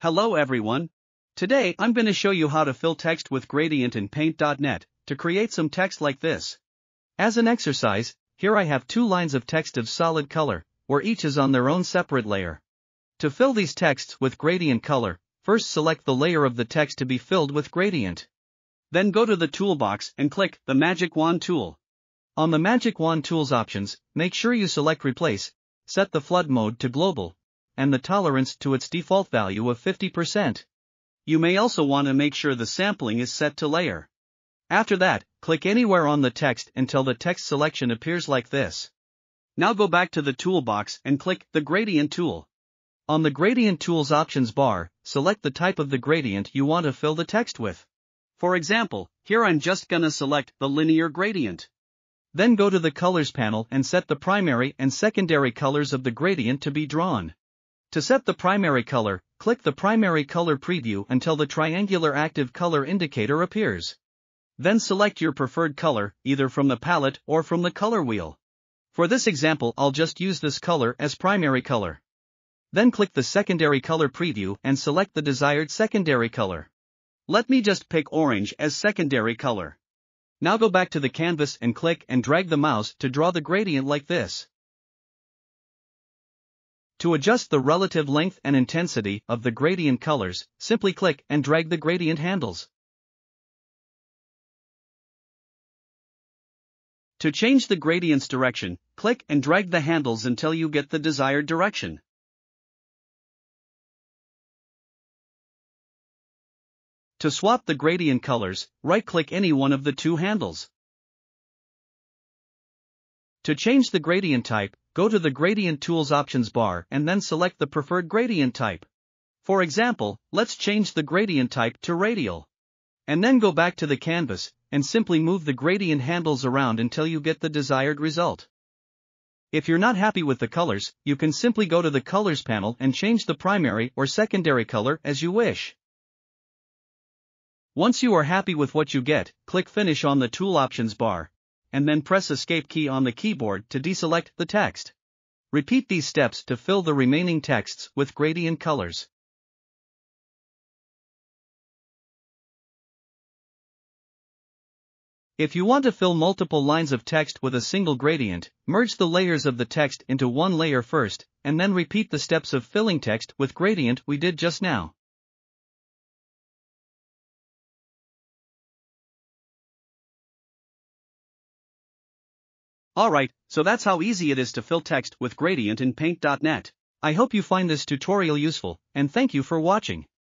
Hello everyone. Today I'm going to show you how to fill text with gradient in Paint.net to create some text like this. As an exercise, here I have two lines of text of solid color, where each is on their own separate layer. To fill these texts with gradient color, first select the layer of the text to be filled with gradient. Then go to the toolbox and click the Magic Wand tool. On the Magic Wand tools options, make sure you select Replace, set the flood mode to global, and the tolerance to its default value of 50%. You may also want to make sure the sampling is set to layer. After that, click anywhere on the text until the text selection appears like this. Now go back to the toolbox and click the Gradient tool. On the Gradient Tools options bar, select the type of the gradient you want to fill the text with. For example, here I'm just gonna select the linear gradient. Then go to the Colors panel and set the primary and secondary colors of the gradient to be drawn. To set the primary color, click the Primary Color Preview until the triangular active color indicator appears. Then select your preferred color, either from the palette or from the color wheel. For this example, I'll just use this color as primary color. Then click the Secondary Color Preview and select the desired secondary color. Let me just pick orange as secondary color. Now go back to the canvas and click and drag the mouse to draw the gradient like this. To adjust the relative length and intensity of the gradient colors, simply click and drag the gradient handles. To change the gradient's direction, click and drag the handles until you get the desired direction. To swap the gradient colors, right-click any one of the two handles. To change the gradient type, go to the Gradient Tools options bar and then select the preferred gradient type. For example, let's change the gradient type to radial. And then go back to the canvas, and simply move the gradient handles around until you get the desired result. If you're not happy with the colors, you can simply go to the Colors panel and change the primary or secondary color as you wish. Once you are happy with what you get, click Finish on the Tool options bar, and then press Escape key on the keyboard to deselect the text. Repeat these steps to fill the remaining texts with gradient colors. If you want to fill multiple lines of text with a single gradient, merge the layers of the text into one layer first, and then repeat the steps of filling text with gradient we did just now. Alright, so that's how easy it is to fill text with gradient in Paint.net. I hope you find this tutorial useful, and thank you for watching.